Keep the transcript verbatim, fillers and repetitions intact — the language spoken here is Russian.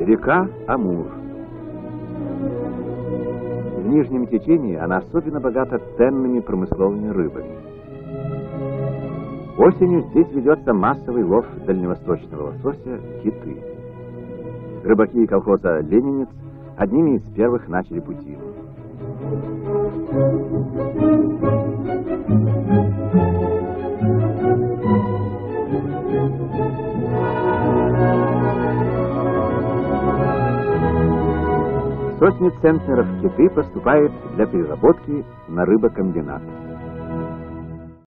Река Амур. В нижнем течении она особенно богата ценными промысловыми рыбами. Осенью здесь ведется массовый лов дальневосточного лосося — киты. Рыбаки колхоза «Ленинец» одними из первых начали пути. Сотни центнеров киты поступает для переработки на рыбокомбинат.